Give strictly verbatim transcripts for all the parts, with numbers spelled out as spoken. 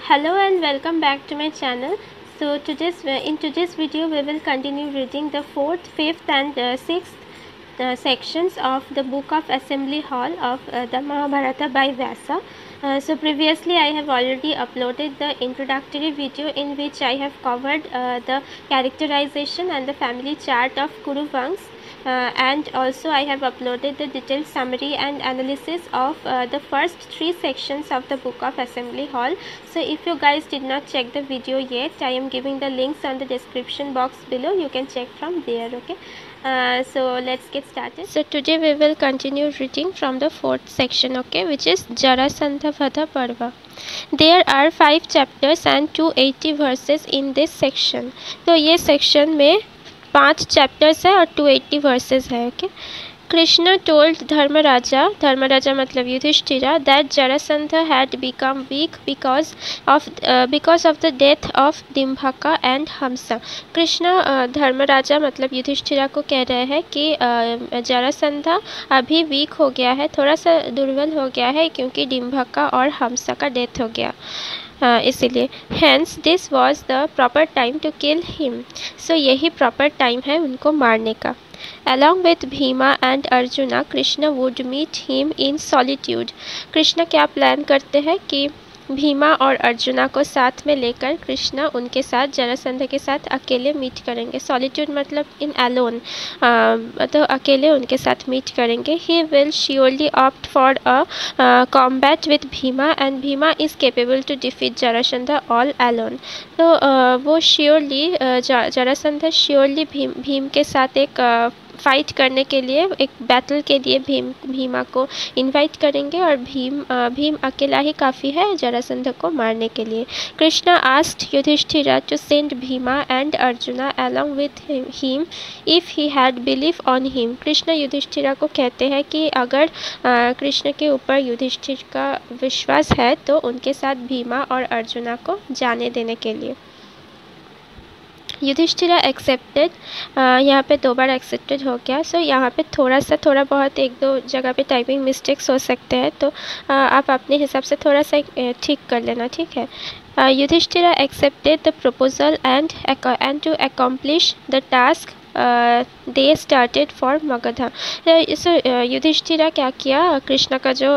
Hello and welcome back to my channel. So today's in today's video we will continue reading the fourth, fifth and uh, sixth uh, sections of the book of Assembly Hall of uh, the Mahabharata by Vyasa. Uh, so previously I have already uploaded the introductory video in which I have covered uh, the characterization and the family chart of Kuru Vansh. Uh, and also I have uploaded the detailed summary and analysis of uh, the first three sections of the book of Assembly Hall. So if you guys did not check the video yet, I am giving the links on the description box below. You can check from there. Okay. Uh, so let's get started. So today we will continue reading from the fourth section, okay, which is Jarasandha Vadha Parva. There are five chapters and two hundred eighty verses in this section. तो ये section में पाँच chapters है और two eighty verses है. Okay. Krishna told Dharmaraja, Dharmaraja मतलब Yudhishthira, that Jarasandh had become weak because of because of the death of Dimbhaka and Hamsa. Krishna Dharmaraja मतलब युधिष्ठिरा को कह रहे हैं कि जरासंध अभी वीक हो गया है, थोड़ा सा दुर्बल हो गया है क्योंकि डिम्भका और हमसा का डेथ हो गया. Uh, इसीलिए hence this was the proper time to kill him. So यही प्रॉपर टाइम है उनको मारने का. Along with Bhima and Arjuna Krishna would meet him in solitude. Krishna क्या प्लान करते हैं कि भीमा और अर्जुना को साथ में लेकर कृष्ण उनके साथ जरासंध के साथ अकेले मीट करेंगे. सॉलिट्यूड मतलब इन अलोन, तो अकेले उनके साथ मीट करेंगे. He will surely opt for a combat with Bhima and Bhima is capable to defeat Jarasandh all alone. तो uh, वो surely uh, Jarasandh surely Bhim Bhim के साथ एक uh, फाइट करने के लिए, एक बैटल के लिए भीम भीमा को इनवाइट करेंगे और भीम भीम अकेला ही काफ़ी है जरासंध को मारने के लिए. Krishna asked Yudhishthira to send Bhima and Arjuna along with him if he had believe on him. Krishna Yudhishthira को कहते हैं कि अगर कृष्ण के ऊपर युधिष्ठिर का विश्वास है तो उनके साथ भीमा और अर्जुना को जाने देने के लिए. युधिष्ठिरा एक्सेप्टेड. यहाँ पे दो बार एक्सेप्टेड हो गया. सो so, यहाँ पे थोड़ा सा थोड़ा बहुत एक दो जगह पे टाइपिंग मिस्टेक्स हो सकते हैं, तो uh, आप अपने हिसाब से थोड़ा सा ठीक कर लेना, ठीक है. Yudhishthira accepted the proposal and and to accomplish the task they started for Magadha. Yudhishthira क्या किया, कृष्ण का जो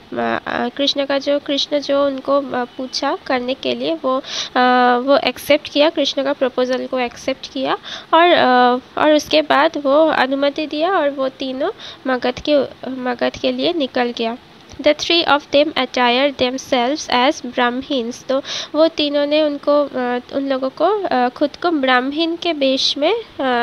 कृष्ण का जो कृष्ण जो उनको पूछा करने के लिए वो आ, वो एक्सेप्ट किया, कृष्ण का प्रपोजल को एक्सेप्ट किया और आ, और उसके बाद वो अनुमति दिया और वो तीनों मगध के मगध के लिए निकल गया. The three of them attire themselves as Brahmins. तो वो तीनों ने उनको उन लोगों को खुद को ब्राह्मीण के वेश में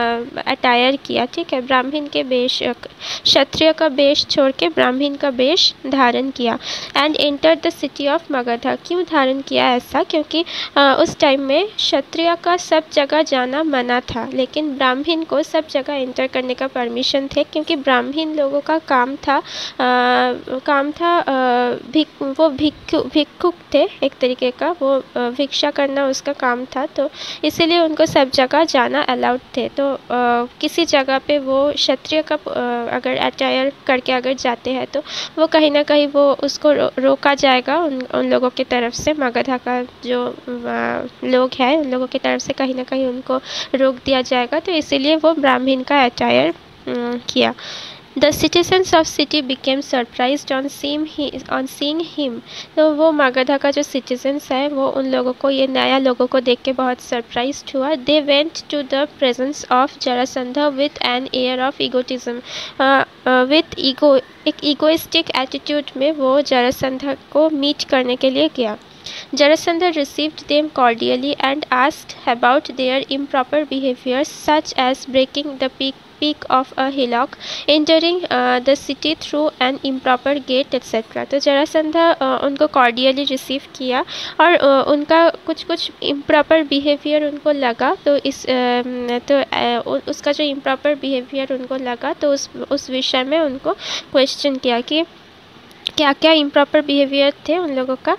अटायर किया, ठीक है. ब्राह्मीण के वेश, क्षत्रिय का वेश छोड़ के ब्राह्मीण का वेश धारण किया. And enter the city of Magadha. क्यों धारण किया ऐसा? क्योंकि उस टाइम में क्षत्रिय का सब जगह जाना मना था, लेकिन ब्राह्मीण को सब जगह एंटर करने का परमिशन थे, क्योंकि ब्राह्मीण लोगों का काम था आ, काम था भिक वो भिक्षु भिक्षुक थे एक तरीके का, वो भिक्षा करना उसका काम था, तो इसीलिए उनको सब जगह जाना अलाउड थे. तो आ, किसी जगह पे वो क्षत्रिय का आ, अगर अटायर करके अगर जाते हैं तो वो कहीं ना कहीं वो उसको रो, रोका जाएगा उन उन लोगों की तरफ से. मगधा का जो आ, लोग हैं उन लोगों की तरफ से कहीं ना कहीं उनको रोक दिया जाएगा, तो इसीलिए वो ब्राह्मीण का अटायर किया. The citizens of city became surprised on seeing he, on seeing him. तो वो मगधा का जो citizens है वो उन लोगों को, ये नया लोगों को देख के बहुत surprised हुआ. They went to the presence of Jarasandha with an air of egotism. uh, uh, with ego एक egoistic attitude में वो जरासंध को meet करने के लिए गया. Jarasandha received them cordially and asked about their improper behaviors, such as breaking the peak peak of a hillock, entering uh, the city through an improper gate, et cetera. तो Jarasandha uh, उनको cordially receive किया और uh, उनका कुछ कुछ improper behavior उनको लगा, तो इस uh, तो uh, उसका जो improper behavior उनको लगा तो उस उस विषय में उनको question किया कि क्या क्या इम्प्रॉपर बिहेवियर थे उन लोगों का।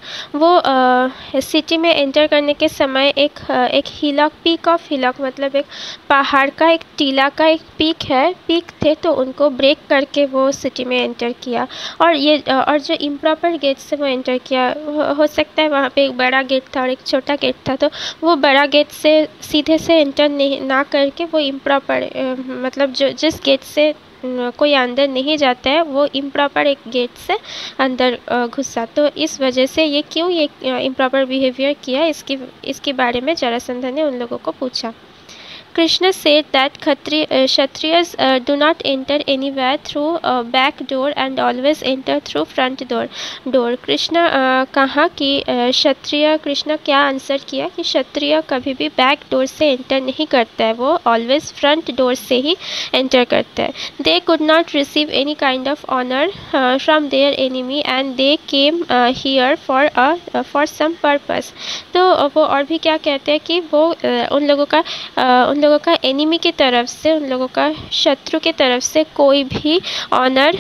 वो सिटी में एंटर करने के समय एक एक हिलॉक, पीक ऑफ हिलॉक मतलब एक पहाड़ का एक टीला का एक पीक है, पीक थे, तो उनको ब्रेक करके वो सिटी में एंटर किया। और ये और जो इम्प्रॉपर गेट से वो एंटर किया, हो, हो सकता है वहाँ पे एक बड़ा गेट था और एक छोटा गेट था, तो वो बड़ा गेट से सीधे से एंटर नहीं ना करके वो इम्प्रॉपर मतलब जो जिस गेट से कोई अंदर नहीं जाता है वो इम्प्रॉपर एक गेट से अंदर घुसा। तो इस वजह से ये क्यों ये इम्प्रॉपर बिहेवियर किया, इसकी इसके बारे में जरासंध ने उन लोगों को पूछा। Krishna said that Khatri, uh, Kshatriyas uh, do not enter anywhere through a back door and always enter through front door. door. Krishna uh, कहा कि क्षत्रिय uh, कृष्णा क्या आंसर किया कि क्षत्रिय कभी भी बैक डोर से एंटर नहीं करता है, वो ऑलवेज फ्रंट डोर से ही एंटर करता है। They could not receive any kind of honour from their enemy and they came here for a for some purpose. तो वो और भी क्या कहते हैं कि वो uh, उन लोगों का uh, उन लोगों का एनिमी की तरफ से, उन लोगों का शत्रु की तरफ से कोई भी ऑनर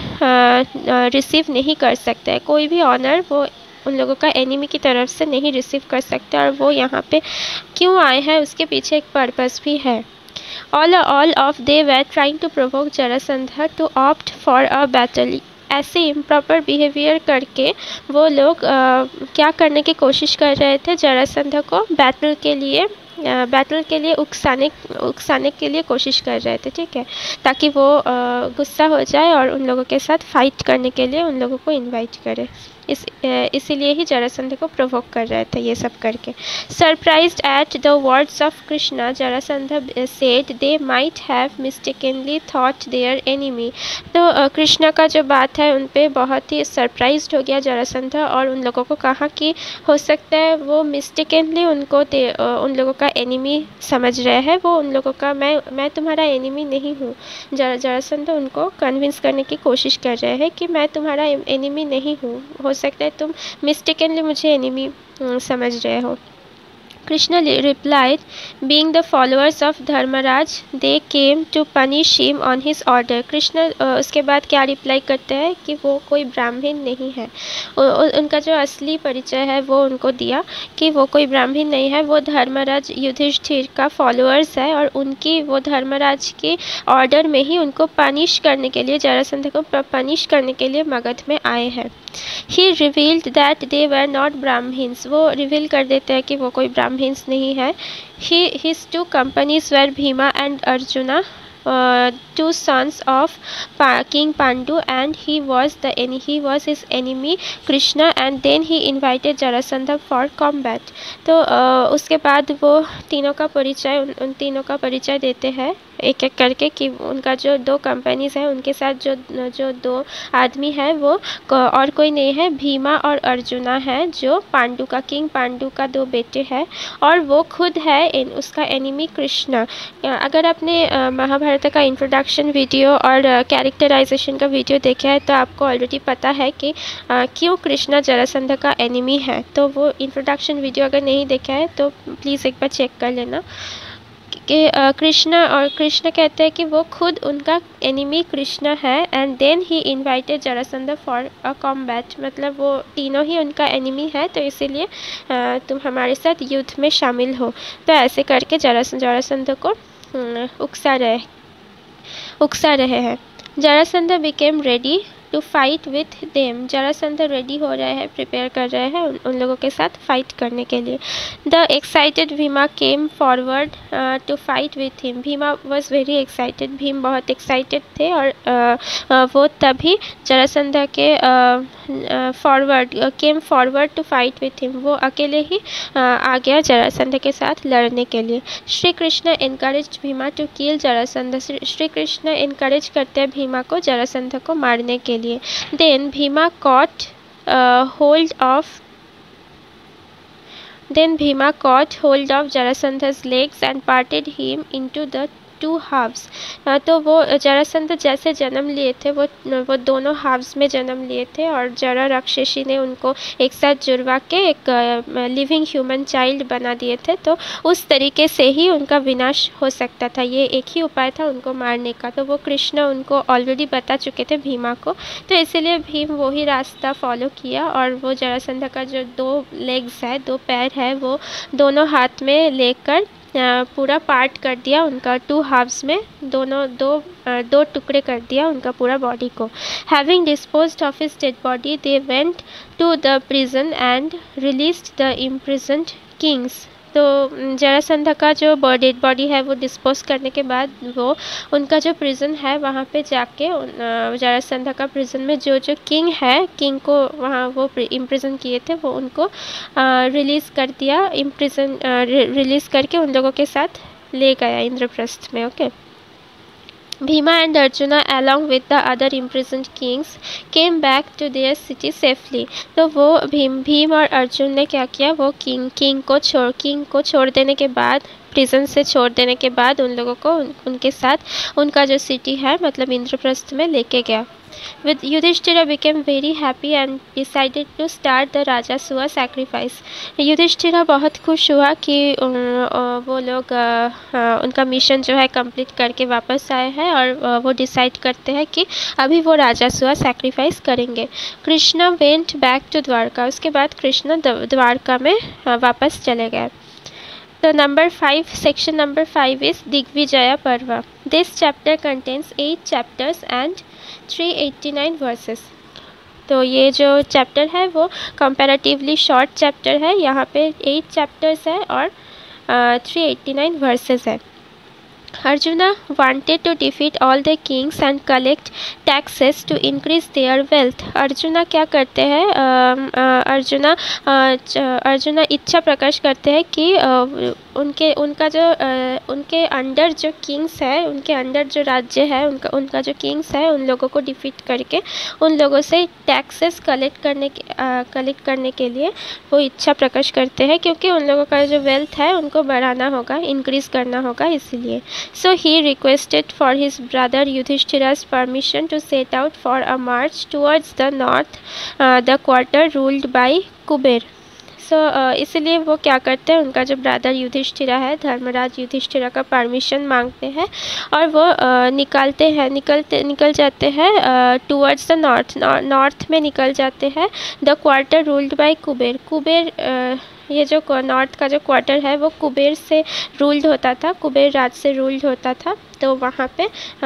रिसीव नहीं कर सकता है, कोई भी ऑनर वो उन लोगों का एनिमी की तरफ से नहीं रिसीव कर सकता। और वो यहाँ पे क्यों आए हैं उसके पीछे एक पर्पस भी है। All all of they were trying to provoke Jarasandha to opt for a battle. ऐसे इम्प्रॉपर बिहेवियर करके वो लोग आ, क्या करने की कोशिश कर रहे थे, जरासंधा को बैटल के लिए बैटल के लिए उकसाने उकसाने के लिए कोशिश कर रहे थे, ठीक है, ताकि वो गुस्सा हो जाए और उन लोगों के साथ फाइट करने के लिए उन लोगों को इनवाइट करे। इस इसीलिए ही जरासंध को प्रोवोक कर रहे थे ये सब करके। Surprised at the words of Krishna, Jarasandha said they might have mistakenly thought their enemy. तो कृष्णा का जो बात है उन पे बहुत ही सरप्राइज्ड हो गया जरासंध और उन लोगों को कहा कि हो सकता है वो मिस्टेकनली उनको उन लोगों का एनिमी समझ रहे हैं, वो उन लोगों का मैं मैं तुम्हारा एनिमी नहीं हूँ। जरासंध उनको कन्विंस करने की कोशिश कर रहे हैं कि मैं तुम्हारा एनिमी नहीं हूँ, हो सकता है तुम मिस्टेकनली मुझे एनिमी समझ रहे हो। Krishna replied, being the followers of Dharmaraj, they came to punish him on his order. Krishna उसके बाद क्या रिप्लाई करते हैं कि वो कोई ब्राह्मण नहीं है। उ, उनका जो असली परिचय है वो उनको दिया कि वो कोई ब्राह्मण नहीं है, वो धर्मराज युधिष्ठिर का फॉलोअर्स है और उनकी वो धर्मराज के ऑर्डर में ही उनको पनिश करने के लिए, जरासंध को पनिश करने के लिए मगध में आए हैं। He revealed that they were not Brahmins. वो रिवील कर देते हैं कि वो कोई ब्राह्मण्स नहीं है। He, his two companies were Bhima and Arjuna, uh, two sons of pa King Pandu, and he was the he was his enemy Krishna, and then he invited Jarasandha for combat. तो uh, उसके बाद वो तीनों का परिचय उन, उन तीनों का परिचय देते हैं एक एक करके कि उनका जो दो कंपनीज हैं उनके साथ जो जो दो आदमी है वो और कोई नहीं है, भीमा और अर्जुना है, जो पांडु का, किंग पांडु का दो बेटे हैं, और वो खुद है इन उसका एनिमी कृष्णा। अगर आपने महाभारत का इंट्रोडक्शन वीडियो और कैरेक्टराइजेशन का वीडियो देखा है तो आपको ऑलरेडी पता है कि क्यों कृष्णा जरासंध का एनिमी है। तो वो इंट्रोडक्शन वीडियो अगर नहीं देखा है तो प्लीज़ एक बार चेक कर लेना कि कृष्णा और कृष्ण कहते हैं कि वो खुद उनका एनिमी कृष्णा है। And then he invited Jarasandha for a combat, मतलब वो तीनों ही उनका एनिमी है तो इसीलिए तुम हमारे साथ युद्ध में शामिल हो। तो ऐसे करके जरासंध जरासंध को उकसा रहे उकसा रहे हैं। Jarasandha became ready to fight with them. Jarasandha ready हो रहे हैं, प्रिपेयर कर रहे हैं उन, उन लोगों के साथ फाइट करने के लिए। The excited Bhima came forward to fight with him. Bhima was very excited, Bhim बहुत एक्साइटेड थे और uh, uh, वो तभी जरासंध के forward came forward to fight with him, वो अकेले ही uh, आ गया जरासंध के साथ लड़ने के लिए। Shri Krishna encourage Bhima to kill Jarasandha. Shri Krishna encourage करते हैं भीमा को जरासंध को मारने के लिए। Then Bhima caught uh, hold of Then Bhima caught hold of Jarasandha's legs and parted him into the two halves. तो वो जरासंध जैसे जन्म लिए थे वो वो दोनों हाफ्स में जन्म लिए थे और जरा राक्षसी ने उनको एक साथ जुड़वा के एक लिविंग ह्यूमन चाइल्ड बना दिए थे। तो उस तरीके से ही उनका विनाश हो सकता था, ये एक ही उपाय था उनको मारने का। तो वो कृष्ण उनको ऑलरेडी बता चुके थे भीमा को, तो इसीलिए भीम वही रास्ता फॉलो किया और वो जरासंध का जो दो लेग्स है, दो पैर है, वो दोनों हाथ में लेकर पूरा पार्ट कर दिया उनका, टू हाफ्स में दोनों दो दो टुकड़े कर दिया उनका पूरा बॉडी को। Having disposed of his dead body they went to the prison and released the imprisoned kings. तो जरासंध का जो डेड बॉडी है वो डिस्पोज करने के बाद वो उनका जो प्रिजन है वहाँ पे जाके जरासंध का प्रिजन में जो जो किंग है, किंग को वहाँ वो इम्प्रिजन किए थे वो उनको रिलीज़ कर दिया, इम्प्रिजन रिलीज़ करके उन लोगों के साथ ले गया इंद्रप्रस्थ में। Okay, Bhima and Arjuna along with the other imprisoned kings came back to their city safely। तो वो भीम भीम और अर्जुन ने क्या किया, वो किंग किंग को छोड़ किंग को छोड़ देने के बाद, प्रिजन से छोड़ देने के बाद उन लोगों को उन, उनके साथ उनका जो सिटी है मतलब इंद्रप्रस्थ में लेके गया। With Yudhishthira became very happy and decided to start the Rajasuya sacrifice। Yudhishthira बहुत खुश हुआ कि वो लोग उनका मिशन जो है कंप्लीट करके वापस आए हैं और वो डिसाइड करते हैं कि अभी वो राजासुआ सैक्रिफाइस करेंगे। Krishna went back to Dwarka, उसके बाद कृष्ण द्वारका में वापस चले गए। तो number five, section number five is Digvijaya Parva. This chapter contains eight chapters and three eighty nine verses. तो ये जो चैप्टर है वो कंपैरेटिवली शॉर्ट चैप्टर है, यहाँ पे एट चैप्टर्स है और थ्री एट्टी नाइन वर्सेस है। Arjuna wanted to defeat all the kings and collect taxes to increase their wealth। Arjuna क्या करते हैं, अर्जुना अर्जुना इच्छा प्रकाश करते हैं कि उनके उनका जो उनके अंडर जो किंग्स है, उनके अंडर जो राज्य है, उनका उनका जो किंग्स है उन लोगों को डिफीट करके उन लोगों से टैक्सेस कलेक्ट करने के कलेक्ट करने के लिए वो इच्छा प्रकाश करते हैं, क्योंकि उन लोगों का जो वेल्थ है उनको बढ़ाना होगा, इंक्रीज करना होगा इसलिए। So he requested for his brother Yudhishthira's permission to set out for a march towards the north, uh, the quarter ruled by Kuber. So so, uh, इसलिए वो क्या करते हैं, उनका जो ब्रदर युधिष्ठिरा है, धर्मराज युधिष्ठिरा का परमिशन मांगते हैं और वो uh, निकलते हैं निकलते निकल जाते हैं टूवर्ड्स द नॉर्थ नॉर्थ में निकल जाते हैं। The quarter ruled by Kubera. Kubera uh, ये जो नॉर्थ का जो क्वार्टर है वो कुबेर से रूल्ड होता था, कुबेर राज से रूल्ड होता था। तो वहाँ पे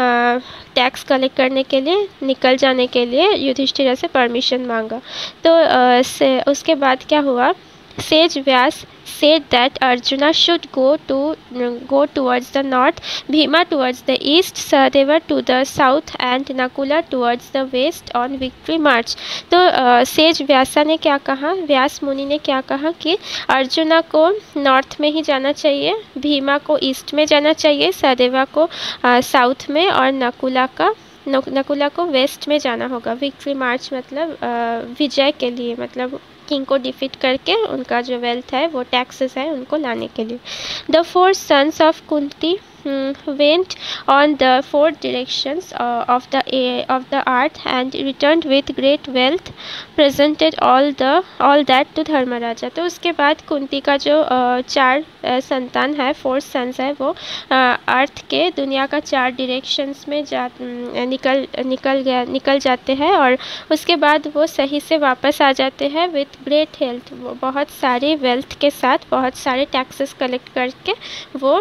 टैक्स कलेक्ट करने के लिए निकल जाने के लिए युधिष्ठिरा से परमिशन मांगा। तो आ, से उसके बाद क्या हुआ, sage Vyasa said that Arjuna should go to go towards the north, Bhima towards the east, Sahadeva to the south and Nakula towards the west on victory march। तो सेज व्यासा ने क्या कहा, व्यास मुनि ने क्या कहा कि अर्जुना को नॉर्थ में ही जाना चाहिए, भीमा को ईस्ट में जाना चाहिए, सहदेवा को साउथ में और नकुला का नकुला को वेस्ट में जाना होगा। विक्ट्री मार्च मतलब विजय के लिए, मतलब किंग को डिफीट करके उनका जो वेल्थ है वो टैक्सेस है उनको लाने के लिए। The four sons of Kunti went on the four directions uh, of the uh, of the earth and returned with great wealth, presented all the all that to Dharmaraja. तो उसके बाद कुंती का जो uh, चार uh, संतान है, फोर सन्स है, वो अर्थ uh, के दुनिया का चार डायरेक्शंस में जा निकल निकल गया निकल जाते हैं और उसके बाद वो सही से वापस आ जाते हैं विथ ग्रेट हेल्थ, बहुत सारे वेल्थ के साथ, बहुत सारे टैक्सेस कलेक्ट करके वो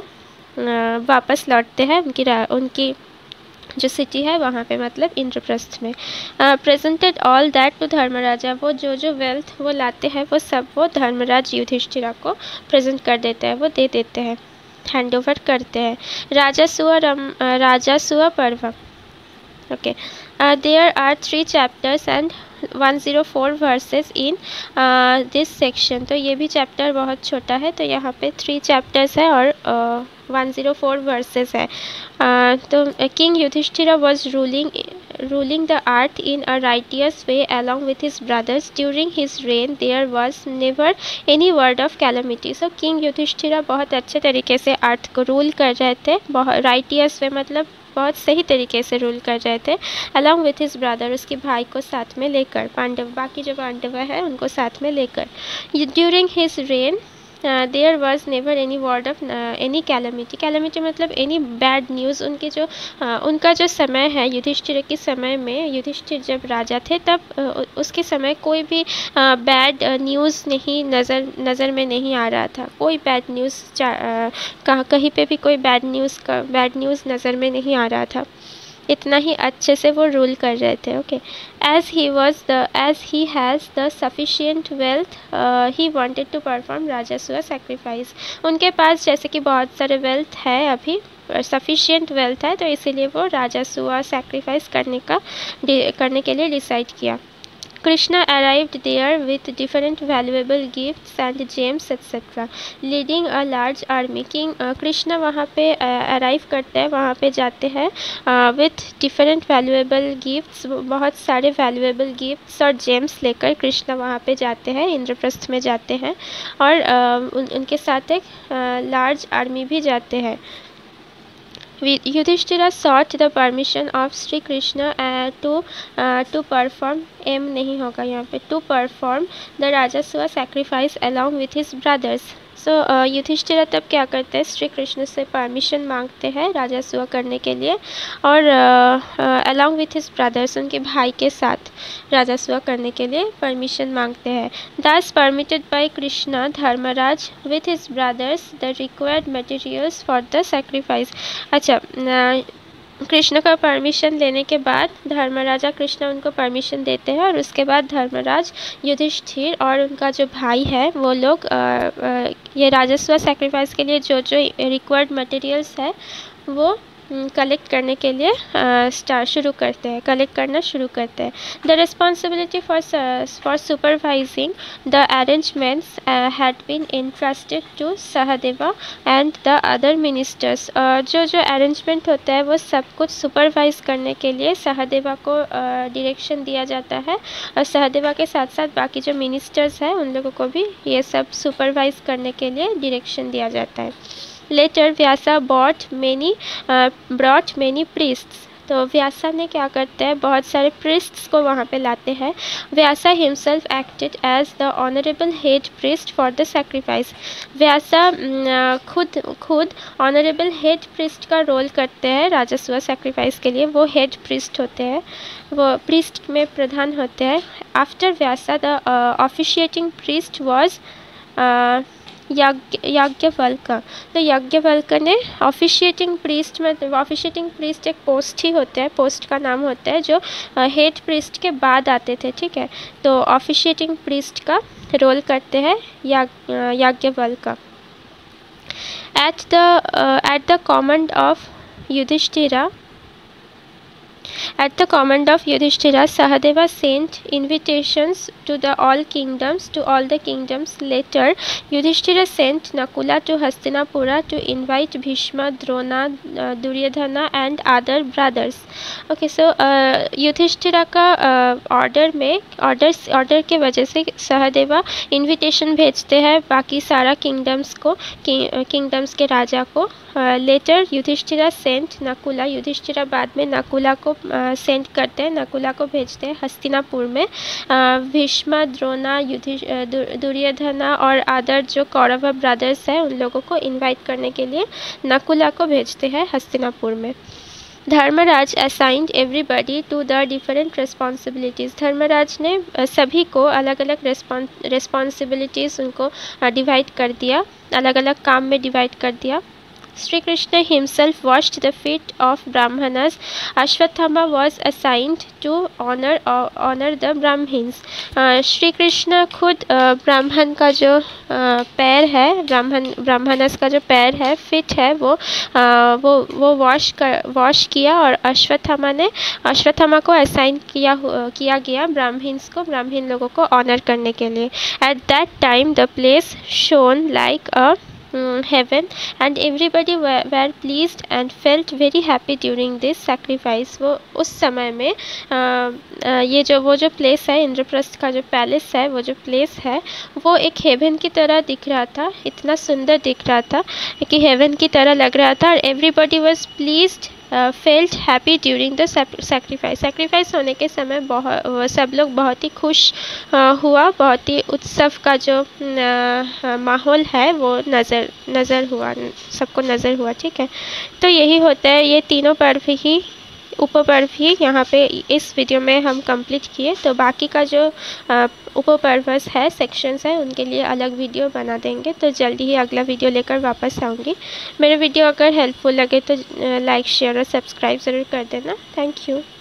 वापस लौटते हैं उनकी उनकी जो सिटी है वहाँ पे, मतलब इंद्रप्रस्थ में। Presented all that to Dharmaraja, वो जो जो वेल्थ वो लाते हैं वो सब वो धर्मराज युधिष्ठिरा को प्रेजेंट कर देते हैं, वो दे देते हैं, हैंड ओवर करते हैं। Rajasuya Rajasuya Parva. Okay, there are three chapters and one zero four verses in this section. तो ये भी चैप्टर बहुत छोटा है, तो यहाँ पे थ्री चैप्टर्स है और वन ज़ीरो फोर वर्सेस है। uh, तो king Yudhishthira was ruling ruling the earth in a righteous way along with his brothers. During his reign there was never any word of calamity. So King Yudhishthira बहुत अच्छे तरीके से अर्थ को rule कर रहे थे, बहुत राइटियस वे मतलब बहुत सही तरीके से रूल कर रहे थे। अलॉन्ग विथ हिज ब्रदर, उसके भाई को साथ में लेकर, पांडव बाकी जो पांडव है उनको साथ में लेकर। During his reign there was never any word of any calamity. Calamity मतलब एनी बैड न्यूज़। उनके जो uh, उनका जो समय है युधिष्ठिर के समय में, युधिष्ठिर जब राजा थे तब uh, उसके समय कोई भी बैड uh, न्यूज़ नहीं नज़र नज़र में नहीं आ रहा था। कोई बैड न्यूज़ uh, कहाँ कहीं पे भी कोई बैड न्यूज़ का बैड न्यूज़ नज़र में नहीं आ रहा था। इतना ही अच्छे से वो रूल कर रहे थे। Okay, as he was the as he has the sufficient wealth he wanted to perform Rajasuya sacrifice. उनके पास जैसे कि बहुत सारे वेल्थ है, अभी सफिशियंट वेल्थ है, तो इसीलिए वो राजस्व सेक्रीफाइस करने का करने के लिए डिसाइड किया। Krishna arrived there with different valuable gifts and gems et cetera, leading a large army. King uh, Krishna वहाँ पे अराइव uh, करते हैं, वहाँ पे जाते हैं विथ डिफरेंट वैल्यूएबल गिफ्ट्स, बहुत सारे वैल्यूएबल गिफ्ट्स और जेम्स लेकर कृष्णा वहाँ पे जाते हैं, इंद्रप्रस्थ में जाते हैं, और uh, उन, उनके साथ एक लार्ज uh, आर्मी भी जाते हैं। Yudhishthira sought the permission of Sri Krishna uh, to uh, to perform एम नहीं होगा यहाँ पे, to perform the Rajaswa sacrifice along with his brothers. सो युधिष्ठिरा तब क्या करते हैं, श्री कृष्ण से परमिशन मांगते हैं राजस्व करने के लिए, और अलॉन्ग विथ हिज ब्रदर्स, उनके भाई के साथ राजस्व करने के लिए परमिशन मांगते हैं। Thus permitted by Krishna Dharmaraj with his brothers the required materials for the sacrifice. अच्छा, कृष्ण का परमिशन लेने के बाद धर्मराजा कृष्ण उनको परमिशन देते हैं, और उसके बाद धर्मराज युधिष्ठिर और उनका जो भाई है वो लोग आ, आ, ये राजस्व सेक्रीफाइस के लिए जो जो रिक्वायर्ड मटेरियल्स है वो कलेक्ट करने के लिए स्टार्ट शुरू करते हैं कलेक्ट करना शुरू करते हैं। The responsibility for for supervising the arrangements had been entrusted to Sahadeva and the other ministers. जो जो अरेंजमेंट होता है वो सब कुछ सुपरवाइज करने के लिए सहदेवा को डायरेक्शन uh, दिया जाता है, और सहदेवा के साथ साथ बाकी जो मिनिस्टर्स हैं उन लोगों को भी ये सब सुपरवाइज करने के लिए डायरेक्शन दिया जाता है। Later Vyasa bought many uh, brought many priests। तो व्यासा ने क्या करते हैं, बहुत सारे प्रिस्ट्स को वहाँ पे लाते हैं। Vyasa himself acted as the honourable head priest for the sacrifice. Vyasa खुद खुद ऑनरेबल हेड प्रिस्ट का रोल करते हैं राजस्व सेक्रीफाइस के लिए। वो हेड प्रिस्ट होते हैं, वो प्रिस्ट में प्रधान होते हैं। After Vyasa the officiating priest was Yajnavalkya. तो याज्ञवल्क ने ऑफिशिएटिंग प्रीस्ट में, ऑफिशिएटिंग प्रीस्ट एक पोस्ट ही होते हैं, पोस्ट का नाम होता है जो हेड प्रीस्ट के बाद आते थे, ठीक है। तो ऑफिशिएटिंग प्रीस्ट का रोल करते हैं Yajnavalkya. At the at the command of Yudhishthira At the command of Yudhishthira, Sahadeva sent invitations to the all kingdoms, to all the kingdoms. Later, Yudhishthira sent Nakula to Hastinapura to invite Bhishma, Drona, uh, Duryodhana and other brothers. Okay, so uh, Yudhishthira का order uh, में order order के वजह से Sahadeva invitation भेजते हैं बाकी सारा kingdoms को, किंगडम्स के राजा को। लेटर युधिष्ठिरा सेंट नकुला, युधिष्ठिरा बाद में नकुला को सेंड uh, करते हैं, नकुला को भेजते हैं हस्तिनापुर में। भीष्म, द्रोणा, युधिष दुर्योधना और अदर जो कौरव ब्रदर्स हैं उन लोगों को इनवाइट करने के लिए नकुला को भेजते हैं हस्तिनापुर में। Dharmaraj assigned everybody to the different responsibilities. Dharmaraj ने सभी को अलग अलग रिस्पॉन्सिबिलिटीज़ उनको डिवाइड कर दिया, अलग अलग काम में डिवाइड कर दिया। Sri Krishna himself washed the feet of Brahmanas. Ashwatthama was assigned to honor uh, honor the Brahmins. Shri Krishna खुद ब्राह्मण का जो पैर है, ब्राह्मण ब्राह्मणस का जो पैर है, फिट है, वो uh, वो वो वॉश कर वॉश किया, और अश्वत्थामा ने अश्वत्थामा को असाइन किया किया गया ब्राह्मण्स को, ब्राह्मण लोगों को ऑनर करने के लिए। At that time the place shone like a heaven and everybody were, were pleased and felt very happy during this sacrifice। वो उस समय में आ, आ, ये जो वो जो प्लेस है, इंद्रप्रस्थ का जो पैलेस है, वो जो प्लेस है वो एक हेवन की तरह दिख रहा था, इतना सुंदर दिख रहा था कि हेवन की तरह लग रहा था। और everybody was pleased, felt happy during the sacrifice. Sacrifice होने के समय बहुत सब लोग बहुत ही खुश uh, हुआ, बहुत ही उत्सव का जो uh, माहौल है वो नज़र नज़र हुआ, सबको नज़र हुआ। ठीक है, तो यही होता है, ये तीनों पर्व ही उपपर्व ही यहाँ पे इस वीडियो में हम कंप्लीट किए। तो बाकी का जो उपपर्वस है, सेक्शंस है, उनके लिए अलग वीडियो बना देंगे। तो जल्दी ही अगला वीडियो लेकर वापस आऊँगी। मेरे वीडियो अगर हेल्पफुल लगे तो लाइक शेयर और सब्सक्राइब ज़रूर कर देना। Thank you.